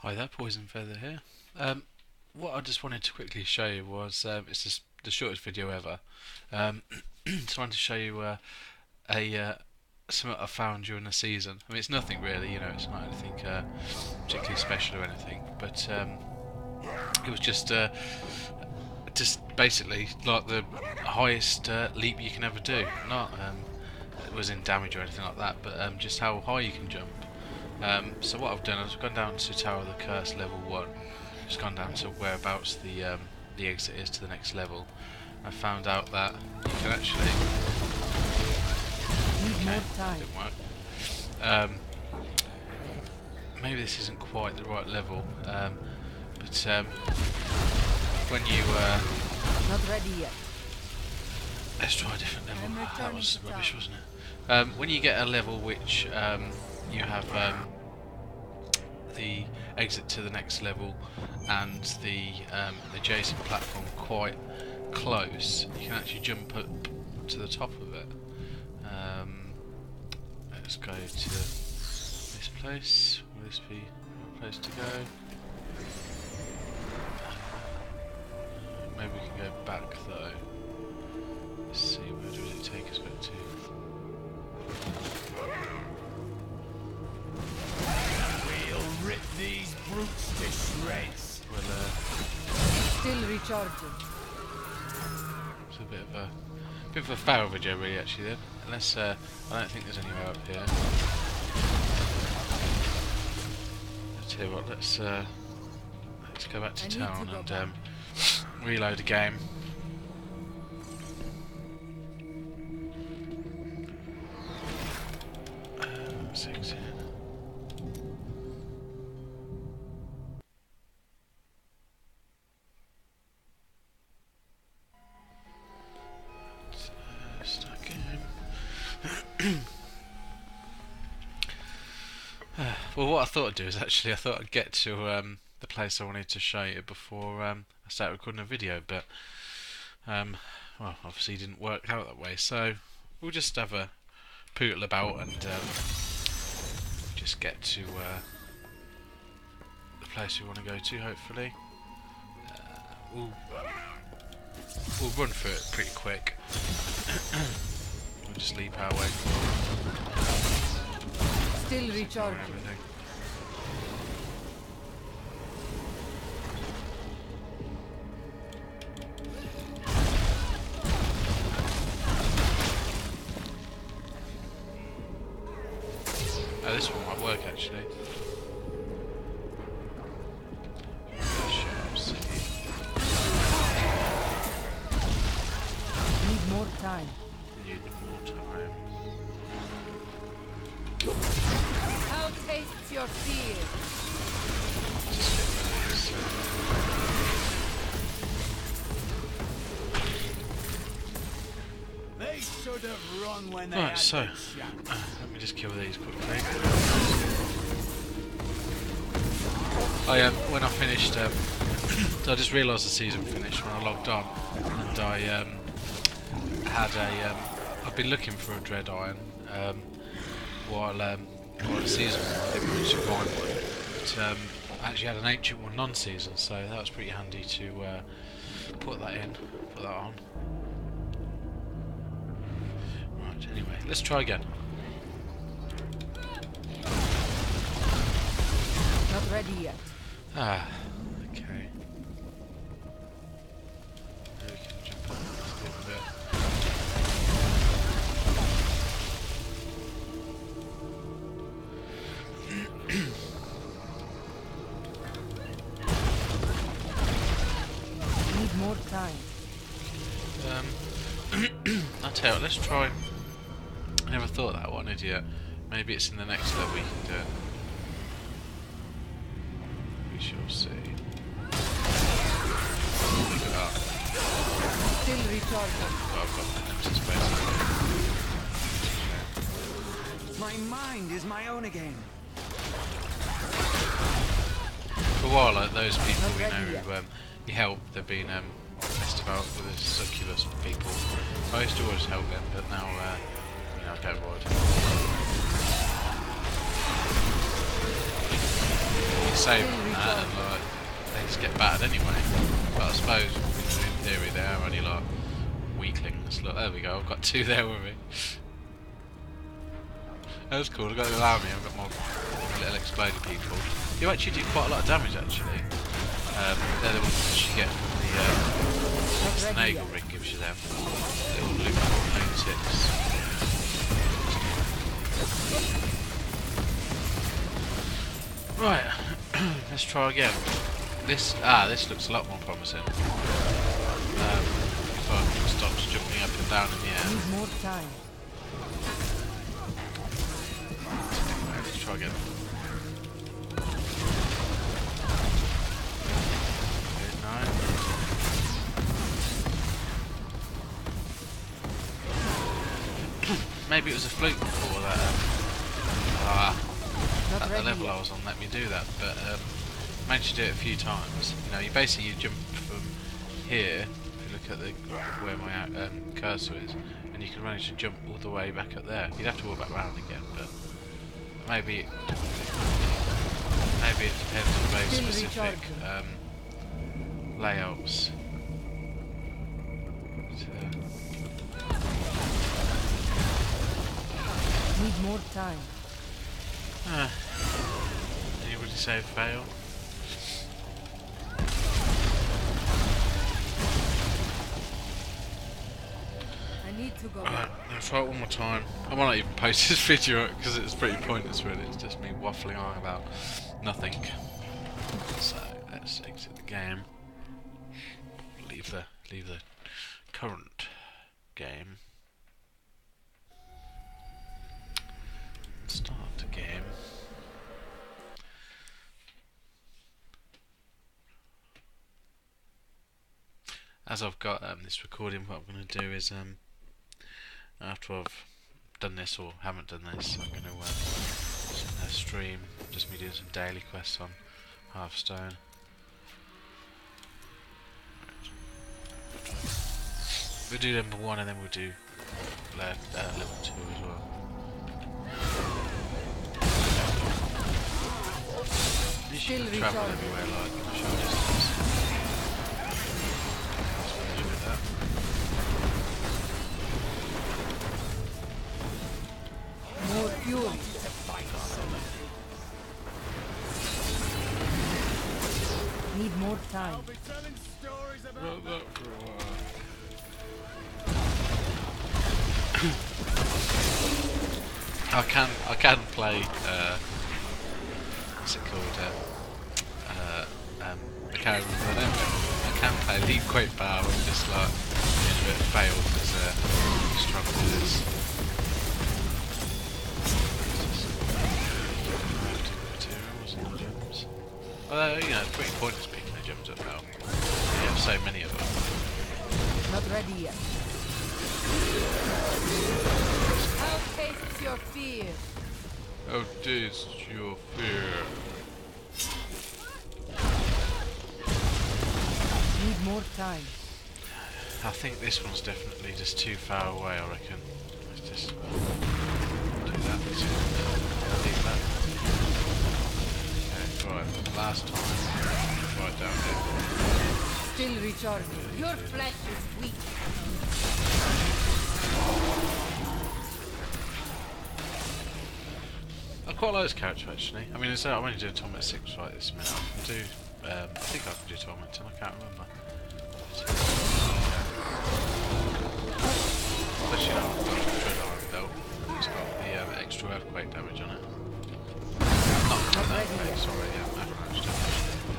Hi there, Poison Feather here. What I just wanted to quickly show you was it's just the shortest video ever. Just wanted to show you something I found during the season. I mean, it's nothing really, it's not anything particularly special or anything, but it was just basically like the highest leap you can ever do. Not it was in damage or anything like that, but just how high you can jump. So what I've done is I've gone down to Tower of the Curse level 1, just gone down to whereabouts the exit is to the next level. I found out that you can actually... Okay, didn't work. Maybe this isn't quite the right level, but when you... Not ready yet. Let's try a different level. That was rubbish, wasn't it? When you get a level which you have the exit to the next level and the adjacent platform quite close, you can actually jump up to the top of it. Let's go to this place. Will this be a place to go? Maybe we can go back though. Let's see, where does it take us back to? We'll rip these brutes to shreds. Well, Still recharging. it's a bit of a foul video really actually then. Unless I don't think there's anywhere up here. Let's tell you what, let's go back to town and reload the game. Six in. Stuck in. Well, what I thought I'd do is actually I thought I'd get to the place I wanted to show you before I start recording a video, but well, obviously it didn't work out that way. So we'll just have a pootle about and just get to the place we want to go to. Hopefully, we'll run through it pretty quick. We'll just leap our way Still recharging. everything. Oh, this one might work actually. Need more time. Need more time. How tastes your fear? Just get rid of this. They should have run when they Right, had so the chance. let me just kill these quickly. When I finished, so I just realised the season finished when I logged on, and I had I've been looking for a dread iron while the season I didn't manage to find one, but I actually had an ancient one non-season, so that was pretty handy to put that on. Right, anyway, let's try again. Not ready yet. Ah, okay. Maybe we can jump up just a little bit. Need more time. I'll tell you what, let's try. I never thought that one, idiot. Maybe it's in the next level we can do it. We shall see. Look at that. Still recharging. Oh, I've got that empty space. My mind is my own again. For a while, like, those people Not we ready know yet. who you help, they've been messed about with the succubus people. I used to always help them, but now, I don't bother. You save them now. that, and like they just get battered anyway. But I suppose in theory they are only like weaklings. Look, there we go. I've got 2 there with me. That's cool. I've got the army. I've got my little exploding people. You actually do quite a lot of damage actually. They're the ones you get from the naval ring gives you them. Little lunatics. Right, let's try again. This looks a lot more promising. If I stop jumping up and down in the air. Need more time. Let's try again. Good night. Maybe it was a fluke before that. At the level I was on let me do that, but managed to do it a few times. You know, you jump from here. If you look at where my cursor is, and you can manage to jump all the way back up there. You'd have to walk back round again, but maybe it depends on very specific layouts. Need more time. Anybody say fail? I need to go. Alright, I'll try it one more time. I might not even post this video because it's pretty pointless really, it's just me waffling on about nothing. So let's exit the game. Leave the current game. Start the game. As I've got this recording, what I'm going to do is after I've done this or haven't done this, I'm going to stream just me doing some daily quests on Hearthstone. We'll do number 1 and then we'll do level 2 as well. You should travel everywhere like in a short distance. More fury. Need more time. I'll be telling stories about that for a while. I can play what's it called? I can't remember the name. I can play Lead Quake Power and just like being a bit failed because struggle with this. Materials and gems. Although you know, it's pretty pointless picking the gems up now. You have so many of them. Not ready yet. How tastes your fear? Oh, taste your fear. Need more time. I think this one's definitely just too far away, I reckon. Let's just do that. Leave that. Okay, right, last time. Right down here. Still recharging. Your flesh is weak. I quite like this character actually. I mean, I'm only doing Torment 6 right this minute. I can do, I think I can do Torment 10, I can't remember. Especially now I've got the Dread Iron belt. It's got the extra earthquake damage on it. Not earthquake, sorry, avalanche damage.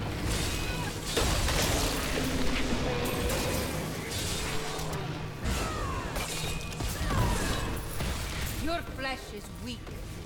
Your flesh is weak.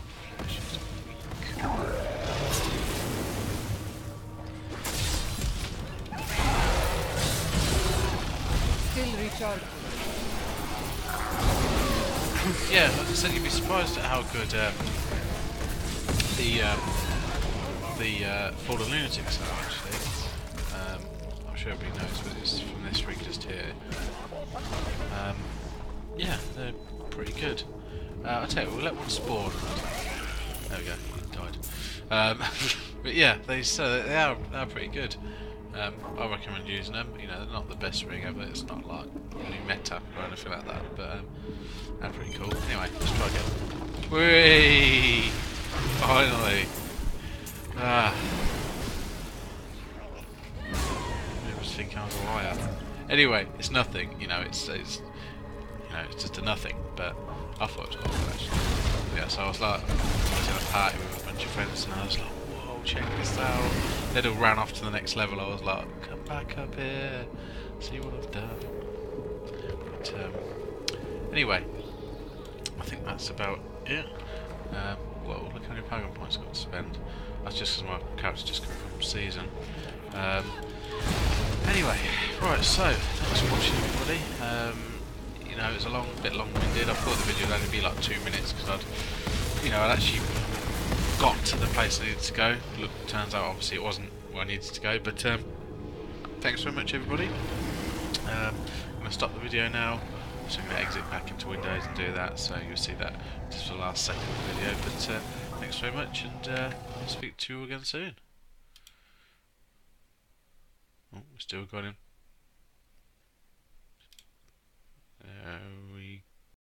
Still recharging. Yeah, like I said, you'd be surprised at how good the Fallen Lunatics are actually. I'm sure everybody knows, but it's from this ring just here. Yeah, they're pretty good. I'll tell you, we'll let one spawn. There we go. Died. But yeah, they are pretty good. I recommend using them. You know, they're not the best ring ever. It's not like new meta or anything like that. But they're pretty cool. Anyway, let's try again. Whee! Finally. Ah. I was thinking I was a liar. Anyway, it's nothing. You know, it's just a nothing. But I thought it was awful actually. Yeah, so I was like, I was in a party with a bunch of friends, and I was like, whoa, check this out. They'd all ran off to the next level. I was like, come back up here, see what I've done. But anyway, I think that's about it. Well, look how many Paragon points I've got to spend. That's just because my character's just come from season. Anyway, right, so thanks for watching, everybody. You know, it was a bit long-winded. I thought the video would only be like 2 minutes because I'd actually got to the place I needed to go. Look, turns out obviously it wasn't where I needed to go. But thanks very much, everybody. I'm going to stop the video now. So I'm going to exit back into Windows and do that. So you'll see that just for the last second of the video. But thanks very much, and I'll speak to you again soon. Oh, we still got him.